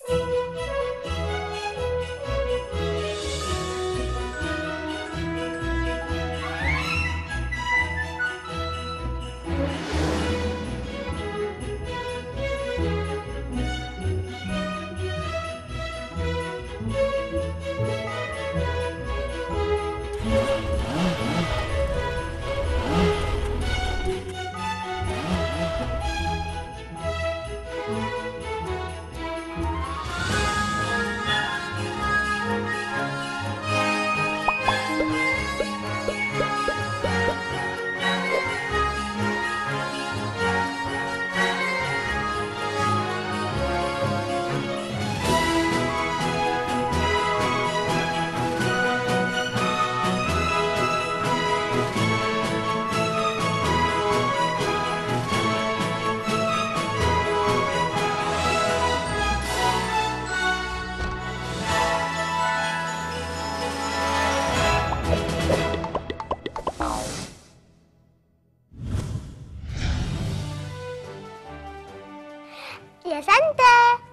يا سانتا.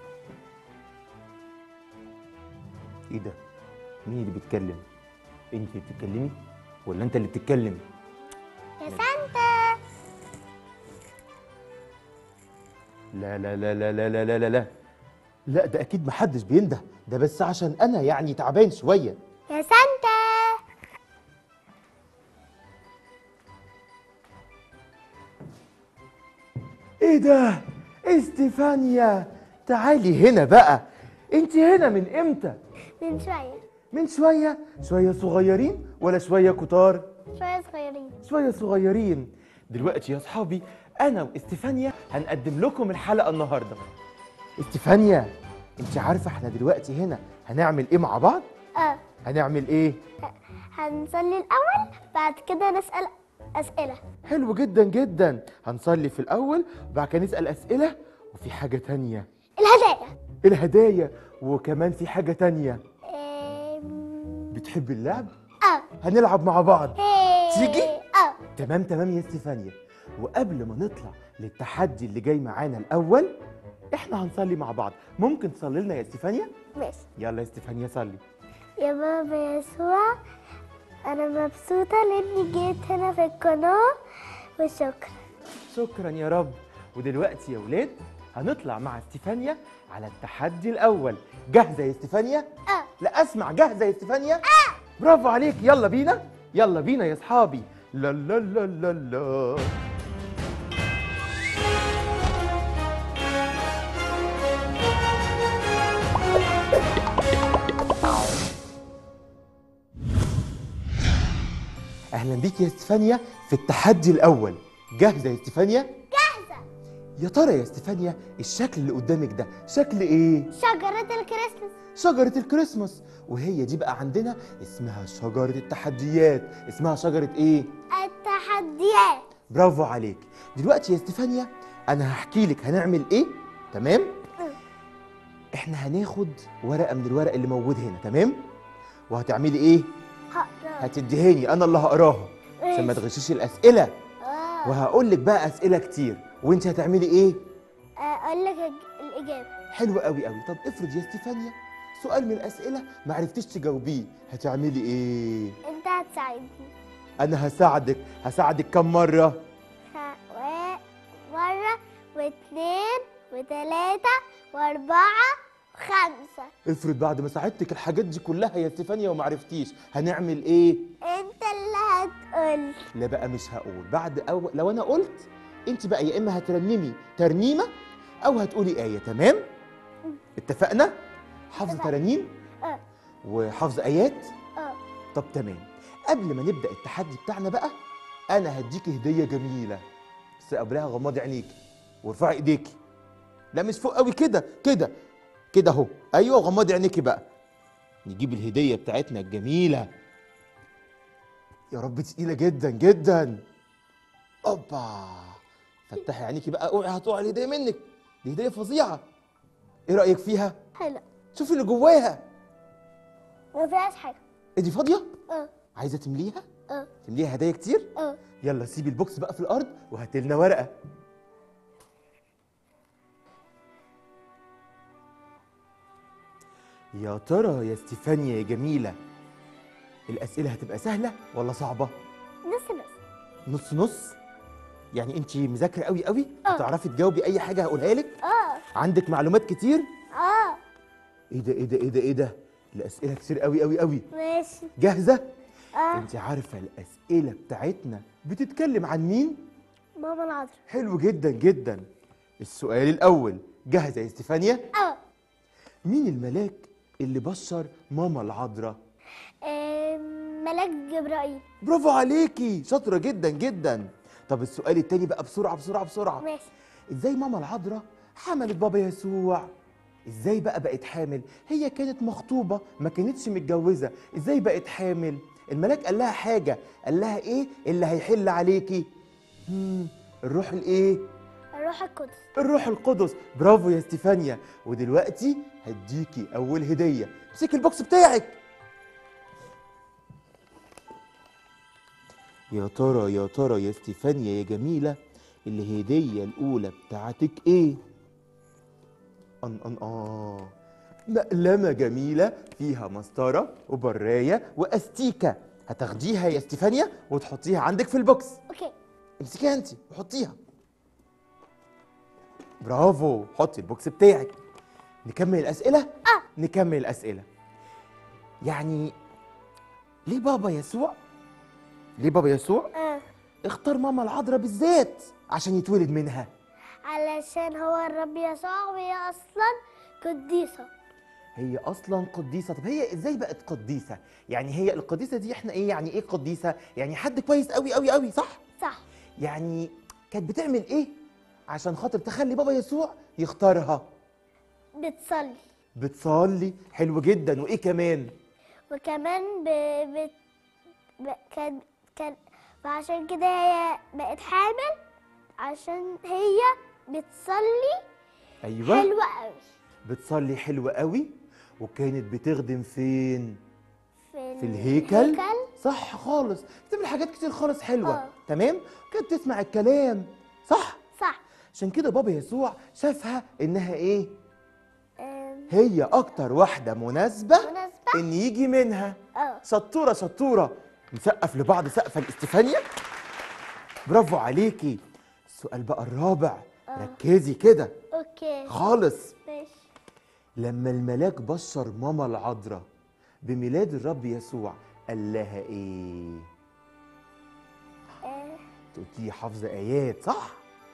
ايه ده؟ مين اللي بيتكلم؟ انت اللي بتتكلمي ولا انت اللي بتتكلم؟ يا سانتا. لا لا لا لا لا لا لا لا لا لا، ده اكيد محدش بينده، ده بس عشان انا يعني تعبان شويه. يا سانتا. ايه ده؟ استيفانيا تعالي هنا بقى. انت هنا من امتى؟ من شوية. من شويه؟ شويه صغيرين ولا شويه كتار؟ شوية صغيرين. شويه صغيرين. دلوقتي يا اصحابي انا واستيفانيا هنقدم لكم الحلقه النهارده. استيفانيا انت عارفه احنا دلوقتي هنا هنعمل ايه مع بعض؟ هنعمل ايه؟ هنصلي الأول، بعد كده نسأل أسئلة. حلو جدا جدا. هنصلي في الأول وبعد كده نسأل أسئلة، وفي حاجة تانية الهدايا. الهدايا، وكمان في حاجة تانية. بتحب اللعب؟ هنلعب مع بعض. تيجي؟ تمام تمام يا استيفانيا. وقبل ما نطلع للتحدي اللي جاي معانا الأول احنا هنصلي مع بعض. ممكن تصلي لنا يا استيفانيا؟ ماشي. يلا يا استيفانيا صلي. يا بابا يسوع، أنا مبسوطة لأني جيت هنا في القناة، وشكرا. شكرا يا رب. ودلوقتي يا ولاد هنطلع مع استيفانيا على التحدي الأول. جاهزة يا استيفانيا؟ لا أسمع، جاهزة يا استيفانيا؟ برافو عليك. يلا بينا، يلا بينا يا أصحابي. لا لا لا لا لا. أهلا بيك يا استيفانيا في التحدي الأول. جاهزة يا استيفانيا؟ جاهزة. يا ترى يا استيفانيا الشكل اللي قدامك ده شكل إيه؟ شجرة الكريسماس. شجرة الكريسماس. وهي دي بقى عندنا اسمها شجرة التحديات. اسمها شجرة إيه؟ التحديات. برافو عليك. دلوقتي يا استيفانيا أنا هحكي لك هنعمل إيه، تمام؟ إحنا هناخد ورقة من الورق اللي موجود هنا، تمام؟ وهتعملي إيه؟ هقراها. هتديهاني أنا اللي هقراها عشان ما تغشيش الأسئلة. وهقول لك بقى أسئلة كتير وأنت هتعملي إيه؟ أقول لك الإجابة. حلو قوي قوي. طب افرض يا استيفانيا سؤال من الأسئلة ما عرفتيش تجاوبيه، هتعملي إيه؟ أنت هتساعدني. أنا هساعدك كم مرة؟ مرة واثنين وثلاثة وأربعة وخمسة. افرض بعد ما ساعدتك الحاجات دي كلها يا استيفانيا وما عرفتيش، هنعمل إيه؟ أنت اللي هتقول. لا بقى مش هقول. لو أنا قلت أنت بقى يا إما هترنمي ترنيمة أو هتقولي آية، تمام؟ اتفقنا؟ حفظ ترانيم؟ وحفظ آيات؟ طب تمام. قبل ما نبدأ التحدي بتاعنا بقى أنا هديكي هدية جميلة، بس قبلها غمضي عينيكي وارفعي إيديكي. لا مش فوق قوي، كده كده كده أهو. أيوه، غمضي عينيكي بقى. نجيب الهدية بتاعتنا الجميلة. يا رب تقيلة جدا جدا. أوبا. فتحي عينيكي بقى، اوعي هتقع الهدية منك، دي هدية فظيعة. إيه رأيك فيها؟ حلو. شوفي اللي جواها. ما فيهاش حاجة. إيه دي فاضية؟ عايزة تمليها؟ تمليها هدايا كتير؟ يلا سيبي البوكس بقى في الأرض وهاتي لنا ورقة. يا ترى يا ستيفانيا يا جميلة، الأسئلة هتبقى سهلة ولا صعبة؟ نص نص. نص نص؟ يعني أنت مذاكرة قوي قوي؟ آه. هتعرفي تجاوبي أي حاجة هقولها لك؟ عندك معلومات كتير؟ إيه ده إيه ده إيه ده إيه ده؟ الأسئلة كتير قوي قوي قوي. ماشي. جاهزة؟ أنت عارفة الأسئلة بتاعتنا بتتكلم عن مين؟ ماما العذراء. حلو جدا جدا. السؤال الأول، جاهزة يا ستيفانيا؟ مين الملاك اللي بشر ماما العذراء؟ ملاك جبرائيل. برافو عليكي، شاطرة جدا جدا. طب السؤال التاني بقى بسرعة بسرعة بسرعة. ماشي. ازاي ماما العذراء حملت بابا يسوع؟ ازاي بقى بقت حامل؟ هي كانت مخطوبة ما كانتش متجوزة، ازاي بقت حامل؟ الملاك قال لها حاجة، قال لها ايه اللي هيحل عليكي؟ الروح الايه؟ الروح القدس. الروح القدس. برافو يا ستيفانيا. ودلوقتي هديكي اول هدية، امسكي البوكس بتاعك. يا ترى يا ترى يا ستيفانيا يا جميلة، الهدية الأولى بتاعتك إيه؟ مقلمة جميلة فيها مسطرة وبراية وأستيكة. هتاخديها يا ستيفانيا وتحطيها عندك في البوكس. اوكي. امسكيها أنت وحطيها. برافو، حطي البوكس بتاعك. نكمل الأسئلة؟ نكمل الأسئلة. يعني ليه بابا يسوع اختار ماما العذراء بالذات عشان يتولد منها؟ علشان هو الرب يسوع وهي اصلا قديسه. هي اصلا قديسه. طب هي ازاي بقت قديسه؟ يعني هي القديسه دي احنا ايه يعني ايه قديسه؟ يعني حد كويس قوي قوي قوي، صح؟ صح. يعني كانت بتعمل ايه عشان خاطر تخلي بابا يسوع يختارها؟ بتصلي. حلو جدا. وايه كمان؟ وكمان كان فعشان كده هي بقت حامل عشان هي بتصلي. ايوه، حلوة قوي. بتصلي حلوة قوي. وكانت بتخدم فين؟ في الهيكل. صح خالص، بتعمل حاجات كتير خالص حلوة. تمام. كانت تسمع الكلام. صح. عشان كده بابا يسوع شافها انها ايه؟ هي اكتر واحدة مناسبة ان يجي منها. شطورة شطورة. نسقف لبعض سقفة لاستفانيا. برافو عليكي. السؤال بقى الرابع. ركزي كده. اوكي خالص. ماشي. لما الملاك بشر ماما العذراء بميلاد الرب يسوع قال لها ايه؟ تقولي حافظة آيات، صح؟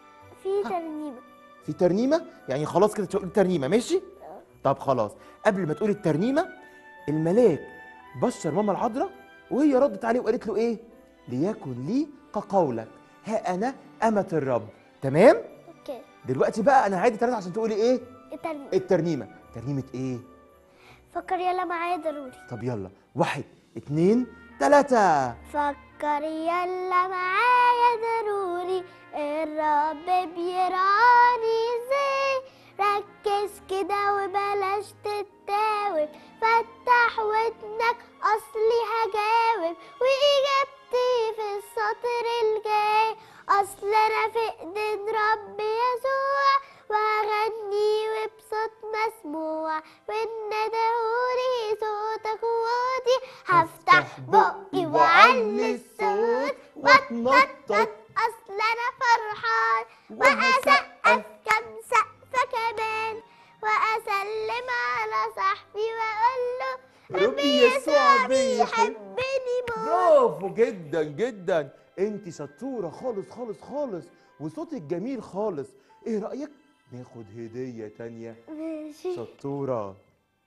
في ترنيمة؟ يعني خلاص كده تقولي ترنيمة، ماشي؟ طب خلاص، قبل ما تقولي الترنيمة، الملاك بشر ماما العذراء وهي ردت عليه وقالت له ايه؟ ليكن لي كقولك، ها انا أمة الرب. تمام؟ اوكي. دلوقتي بقى انا هعيد الترنيمة عشان تقولي ايه؟ الترنيمة. ترنيمة ايه؟ فكر يلا معايا ضروري. طب يلا، 1 2 3. فكر يلا معايا ضروري، الرب بيراني ازاي. ركز كده وبلاش تتاوب، فتح ودنك اصلي هجاوب، واجابتي في السطر الجاي. اصل انا في ايدين رب يسوع، وهغني وبصوت مسموع، وان ندهولي صوتك وودي، هفتح بقي وعلي الصوت واتنطط. اصل انا فرحان واسقف كم سقفه كمان، واسلم على صاحبي واقول له ربي يسوع بيحبني موت. برافو جدا جدا. انت شطوره خالص خالص خالص، وصوتك جميل خالص. ايه رايك ناخد هديه تانيه؟ ماشي. شطوره.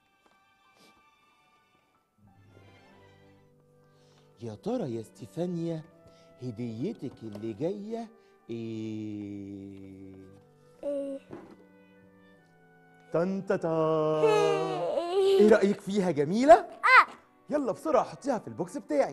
يا ترى يا ستيفانيا هديتك اللي جايه ايه؟ طنطا. ايه رايك فيها؟ جميله. يلا بسرعه حطيها في البوكس بتاعك.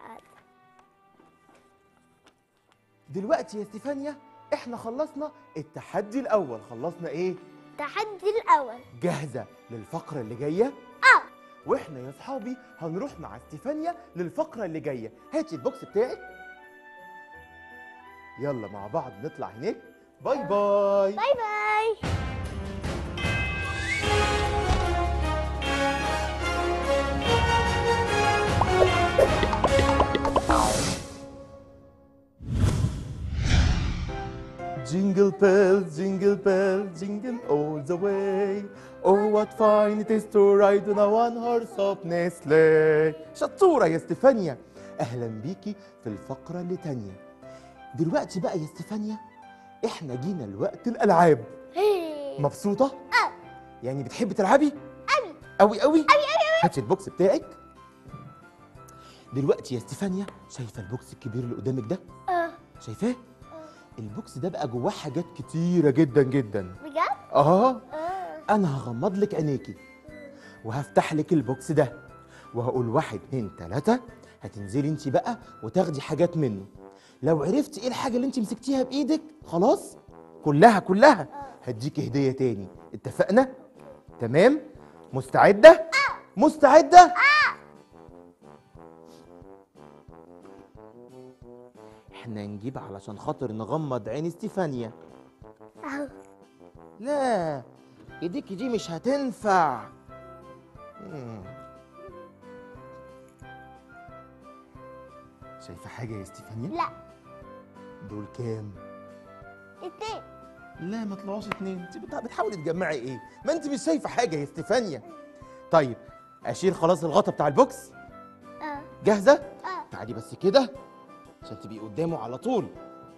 دلوقتي يا ستيفانيا احنا خلصنا التحدي الاول. خلصنا ايه؟ التحدي الاول. جاهزه للفقره اللي جايه؟ واحنا يا اصحابي هنروح مع ستيفانيا للفقره اللي جايه. هاتي البوكس بتاعك. يلا مع بعض نطلع هناك. باي باي. باي باي. bells, jingle all the way. Oh, what fun it is to ride on a one-horse open sleigh. شطورة يا استفانيا. أهلا بيكي في الفقرة اللي تانية. دلوقتي بقى يا استفانيا احنا جينا لوقت الألعاب. مبسوطة؟ يعني بتحبي تلعبي؟ أوي أوي؟ هاتي البوكس بتاعك. دلوقتي يا استفانيا شايفة البوكس الكبير اللي قدامك ده؟ شايفاه؟ البوكس ده بقى جواه حاجات كتيرة جدا جدا. بجد؟ أنا هغمض لك عينيكي وهفتح لك البوكس ده وهقول 1 2 3. هتنزلي انت بقى وتاخدي حاجات منه. لو عرفتي ايه الحاجة اللي انت مسكتيها بإيدك خلاص كلها هديكي هدية تاني. اتفقنا؟ تمام؟ مستعدة؟ مستعدة؟ احنا نجيب علشان خاطر نغمض عين استفانيا. اهو. لا ايديكي دي مش هتنفع. شايفة حاجة يا استفانيا؟ لا. دول كام؟ 2. لا ما طلعوش 2. انت بتحاولي تجمعي ايه؟ ما انت مش شايفة حاجة يا استفانيا. طيب اشيل خلاص الغطا بتاع البوكس؟ جاهزة؟ تعالي بس كده عشان تبقي قدامه على طول.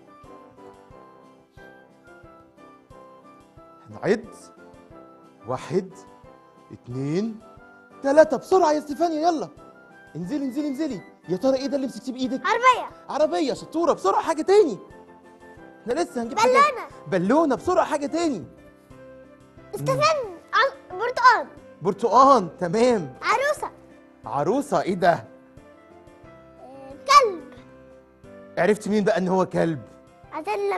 هنعد 1 2 3. بسرعة يا استفانيا يلا انزلي انزلي انزلي. يا ترى ايه ده اللي مسكتيه بايدك؟ عربية. شطورة. بسرعة حاجة تاني. احنا لسه هنجيب بالونة. بالونة. بسرعة حاجة تاني. استنى. برتقال. برتقان. تمام. عروسة. ايه ده؟ كلب. عرفت مين بقى ان هو كلب؟ عشان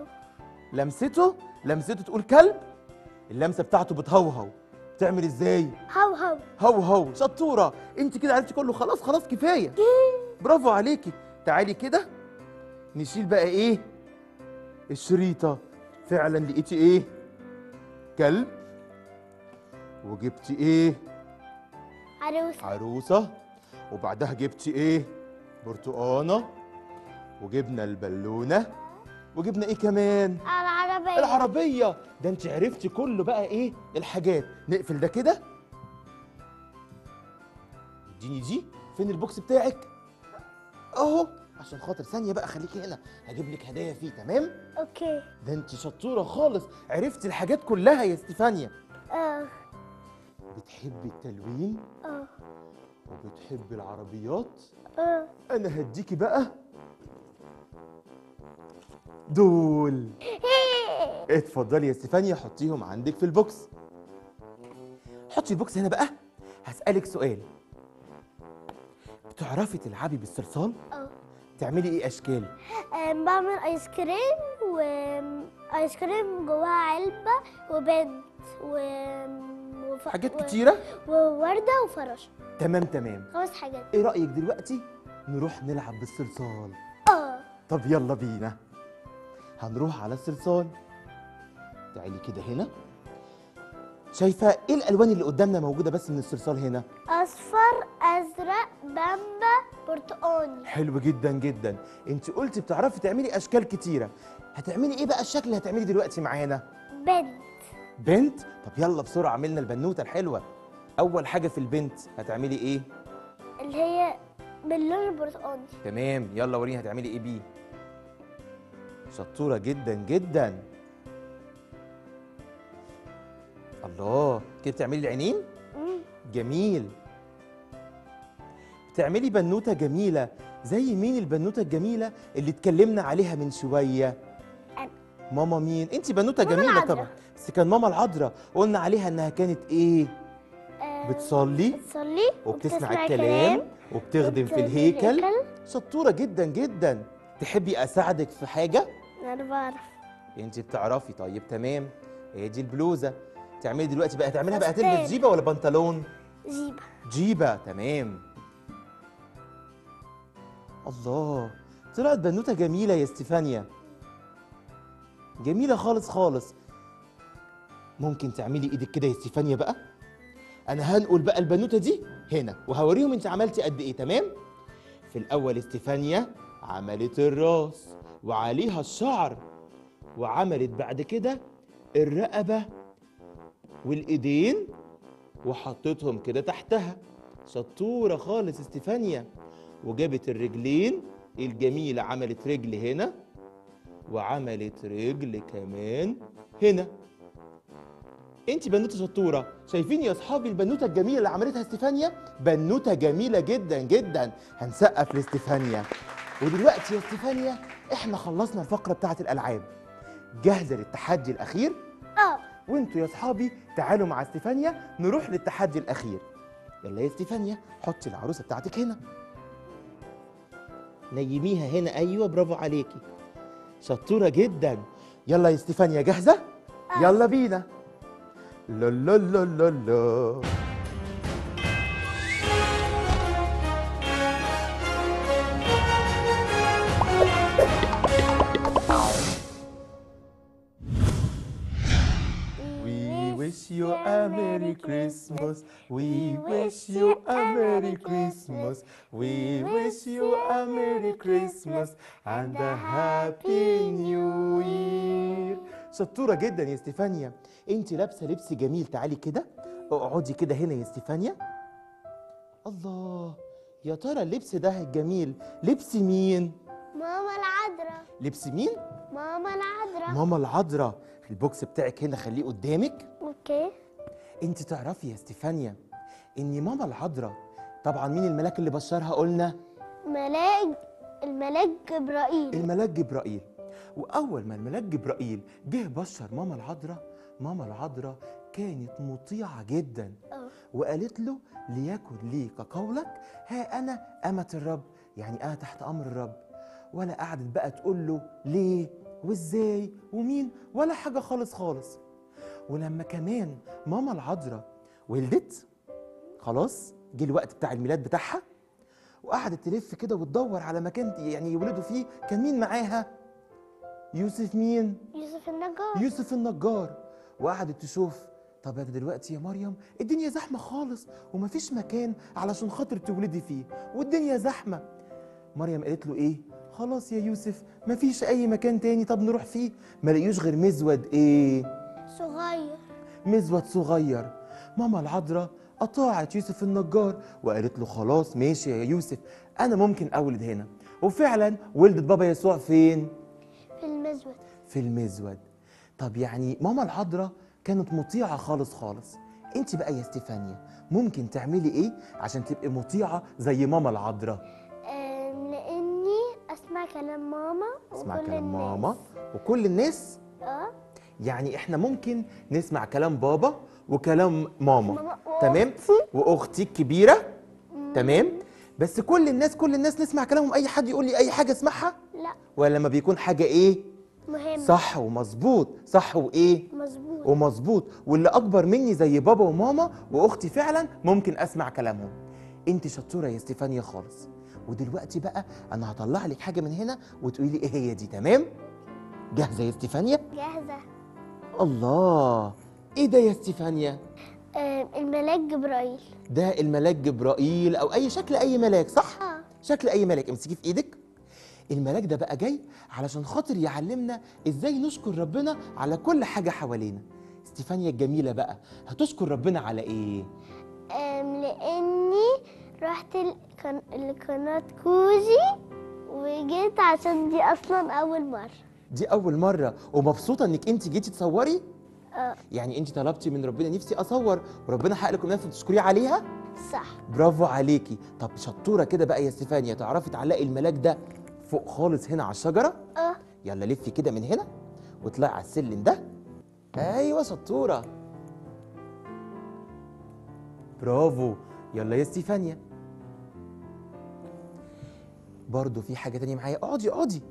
لمسته تقول كلب. اللمسة بتاعته بتهوهو. بتعمل ازاي؟ هو. شطورة. انت كده عرفتي كله. خلاص كفاية. برافو عليكي. تعالي كده نشيل بقى ايه؟ الشريطة. فعلا لقيتي ايه؟ كلب. وجبتي ايه؟ عروسة. وبعدها جبتي ايه؟ برتقانة. وجبنا البالونة. وجبنا ايه كمان؟ العربية. ده انت عرفتي كله بقى ايه الحاجات. نقفل ده كده. اديني دي. فين البوكس بتاعك؟ اهو. عشان خاطر ثانية بقى خليكي هنا هجيب لك هدايا فيه. تمام؟ اوكي. ده انت شطورة خالص. عرفتي الحاجات كلها يا استفانيا. بتحبي التلوين؟ وبتحبي العربيات؟ انا هديكي بقى دول. اتفضلي يا استفانيا حطيهم عندك في البوكس. حطي البوكس هنا بقى. هسألك سؤال. بتعرفي تلعبي بالصلصال؟ تعملي ايه اشكال؟ بعمل ايس كريم جواها علبة وبنت حاجات كتيرة. ووردة وفراشة. تمام. 5 حاجات. ايه رأيك دلوقتي نروح نلعب بالصلصال؟ طب يلا بينا. هنروح على الصلصال. تعالي كده هنا. شايفة ايه الالوان اللي قدامنا موجودة بس من الصلصال هنا؟ اصفر، ازرق، بامبا، برتقاني. حلو جدا. انت قلتي بتعرفي تعملي اشكال كتيرة. هتعملي ايه بقى الشكل اللي هتعملي دلوقتي معانا؟ بنت. طب يلا بسرعة عملنا البنوتة الحلوة. اول حاجة في البنت هتعملي ايه؟ اللي هي باللون البرتقاني. تمام. يلا وريني هتعملي ايه بيه. شطورة جدا. الله. كده بتعملي العينين؟ جميل. بتعملي بنوتة جميلة. زي مين البنوتة الجميلة اللي اتكلمنا عليها من شوية؟ ماما مين؟ انت بنوتة جميلة طبعا. بس كان ماما العذراء قلنا عليها انها كانت ايه؟ بتصلي وبتسمع الكلام وبتخدم في الهيكل. شطورة جدا. تحبي اساعدك في حاجة؟ انا بعرف. انت بتعرفي. طيب تمام. هي دي البلوزة. تعملي دلوقتي بقى تعملها بقى تلبس جيبة ولا بنطلون؟ جيبة. تمام. الله. طلعت بنوتة جميلة يا استفانيا. جميلة خالص. ممكن تعملي ايدك كده يا استفانيا بقى. انا هنقول بقى البنوتة دي هنا وهوريهم انت عملتي قد ايه. تمام. في الاول استفانيا عملت الراس وعليها الشعر وعملت بعد كده الرقبة والإيدين وحطيتهم كده تحتها. شطورة خالص استفانيا. وجابت الرجلين الجميلة، عملت رجل هنا وعملت رجل كمان هنا. انت بنوته شطوره. شايفين يا اصحابي البنوته الجميله اللي عملتها استفانيا؟ بنوته جميله جدا جدا. هنسقف لاستفانيا. ودلوقتي يا استفانيا احنا خلصنا الفقره بتاعه الالعاب. جاهزه للتحدي الاخير؟ وانتوا يا اصحابي تعالوا مع استفانيا نروح للتحدي الاخير. يلا يا استفانيا حطي العروسه بتاعتك هنا، نيميها هنا. ايوه برافو عليكي، شطوره جدا. يلا يا استفانيا جاهزه؟ يلا بينا. لا لا لا لا لا. We wish you a Merry Christmas. We wish you a Merry Christmas. We wish you a Merry Christmas and a Happy New Year. شطورة جدا يا استفانيا. انت لابسة لبس جميل. تعالي كده اقعدي كده هنا يا استفانيا. الله، يا ترى اللبس ده الجميل لبس مين؟ ماما العذراء. لبس مين؟ ماما العذراء. ماما العذراء. البوكس بتاعك هنا خليه قدامك. اوكي. انت تعرفي يا استفانيا ان ماما العذراء طبعا مين الملاك اللي بشرها؟ قلنا الملاك جبرائيل. الملاك جبرائيل. واول ما الملاك جبرائيل جه بشر ماما العذراء، ماما العذراء كانت مطيعه جدا وقالت له ليكن لي كقولك، ها انا امة الرب، يعني انا تحت امر الرب. ولا قعدت بقى تقول له ليه وازاي ومين ولا حاجه خالص خالص. ولما كمان ماما العذراء ولدت خلاص، جه الوقت بتاع الميلاد بتاعها، وقعدت تلف كده وتدور على مكان يعني يولدوا فيه. كان مين معاها؟ يوسف. مين؟ يوسف النجار. يوسف النجار. وقعدت تشوف، طب أنا دلوقتي يا مريم الدنيا زحمه خالص ومفيش مكان علشان خاطر تولدي فيه، والدنيا زحمه. مريم قالت له ايه؟ خلاص يا يوسف مفيش اي مكان تاني، طب نروح فيه. ما لقيوش غير مزود ايه؟ صغير. مزود صغير. ماما العذراء اطاعت يوسف النجار وقالت له خلاص ماشي يا يوسف، انا ممكن اولد هنا. وفعلا ولدت بابا يسوع فين؟ في المزود. في المزود. طب يعني ماما العذراء كانت مطيعه خالص خالص. انت بقى يا استفانيا ممكن تعملي ايه عشان تبقي مطيعه زي ماما العذراء؟ لاني اسمع كلام ماما. اسمع وكل كلام الناس. ماما وكل الناس. يعني احنا ممكن نسمع كلام بابا وكلام ماما. تمام. واختي الكبيره. تمام. بس كل الناس نسمع كلامهم. اي حد يقول لي اي حاجه اسمعها؟ لا. ولا لما بيكون حاجه ايه؟ مهم. صح ومظبوط. صح وايه؟ مظبوط. ومظبوط. واللي اكبر مني زي بابا وماما واختي فعلا ممكن اسمع كلامهم. انت شطوره يا استفانيا خالص. ودلوقتي بقى انا هطلع لك حاجه من هنا وتقولي لي ايه هي دي. تمام؟ جاهزه يا استفانيا؟ جاهزه. الله، ايه ده يا استفانيا؟ الملاك جبرائيل. ده الملاك جبرائيل او اي شكل اي ملاك، صح؟ شكل اي ملاك. امسكيه في ايدك. الملاك ده بقى جاي علشان خاطر يعلمنا ازاي نشكر ربنا على كل حاجه حوالينا. استفانيا الجميله بقى هتشكر ربنا على ايه؟ لاني رحت لقناه كوجي وجيت عشان دي اصلا اول مره. دي اول مره ومبسوطه انك انت جيتي تصوري؟ يعني انت طلبتي من ربنا نفسي اصور وربنا حقق لكم نفسك تشكريه عليها؟ صح. برافو عليكي. طب شطوره كده بقى يا استفانيا، تعرفي تعلقي الملاك ده فوق خالص هنا على الشجره؟ يلا لفي كده من هنا واطلعي على السلم ده. ايوه شطوره. برافو. يلا يا استفانيا. برضو في حاجه تانية معايا. اقعدي.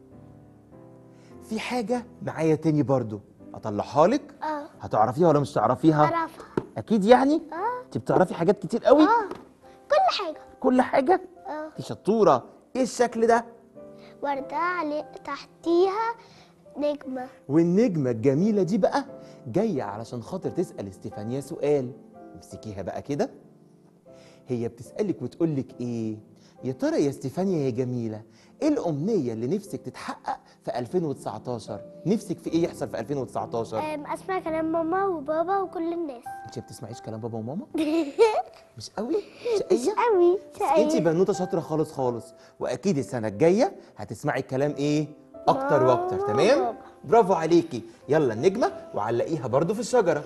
في حاجه معايا تاني برضو اطلعها لك. هتعرفيها ولا مش تعرفيها؟ اعرفها اكيد يعني. انت بتعرفي حاجات كتير قوي. كل حاجه. انت شطوره. ايه الشكل ده؟ وردة تحتيها نجمه. والنجمه الجميله دي بقى جايه علشان خاطر تسال استفانيا سؤال. امسكيها بقى كده. هي بتسالك وتقول لك ايه؟ يا ترى يا ستيفانيا يا جميلة، ايه الأمنية اللي نفسك تتحقق في 2019؟ نفسك في ايه يحصل في 2019؟ اسمع كلام ماما وبابا وكل الناس. انت ما بتسمعيش كلام بابا وماما؟ مش قوي؟ مش شقية؟ قوي انت شقية. بنوتة شاطرة خالص خالص، واكيد السنة الجاية هتسمعي الكلام ايه؟ اكتر واكتر. ماما تمام؟ وبابا. برافو عليكي. يلا النجمة وعلقيها برضو في الشجرة.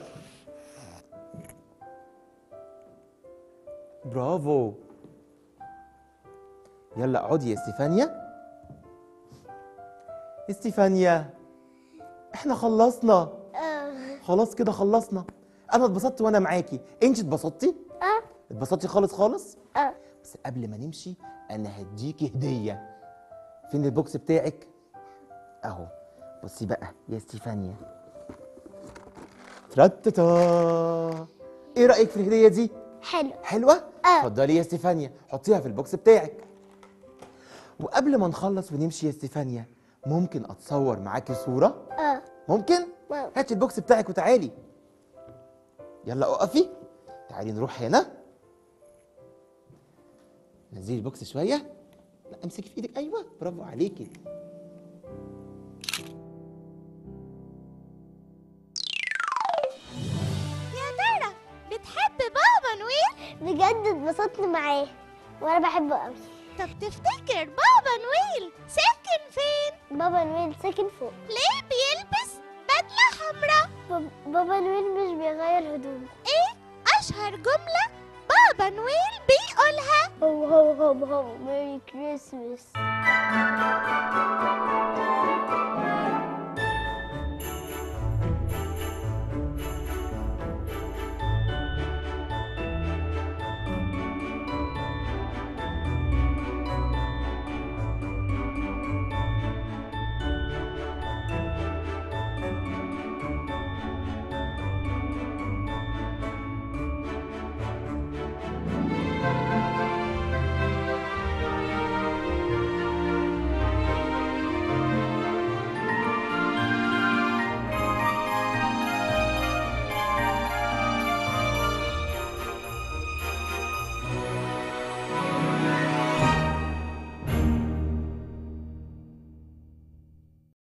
برافو. يلا اقعدي يا ستيفانيا. ستيفانيا احنا خلصنا، خلاص كده خلصنا. انا اتبسطت وانا معاكي، انت اتبسطتي؟ اتبسطتي خالص خالص؟ بس قبل ما نمشي انا هديكي هديه. فين البوكس بتاعك؟ اهو. بصي بقى يا ستيفانيا. ترتتا. ايه رايك في الهديه دي؟ حلو. حلوه؟ اتفضلي يا ستيفانيا، حطيها في البوكس بتاعك. وقبل ما نخلص ونمشي يا ستيفانيا، ممكن اتصور معاكي صوره؟ ممكن؟ هاتي البوكس بتاعك وتعالي. يلا اقفي. تعالي نروح هنا. نزلي البوكس شويه. لا امسكي في ايدك. ايوه برافو عليكي. يا ترى بتحب بابا نويل؟ بجد اتبسطت معاه وانا بحبه قوي. طب تفتكر بابا نويل ساكن فين؟ بابا نويل ساكن فوق. ليه بيلبس بدلة حمراء؟ بابا نويل مش بيغير هدومه. ايه اشهر جملة بابا نويل بيقولها؟ هو هو هو هو ميري كريسمس.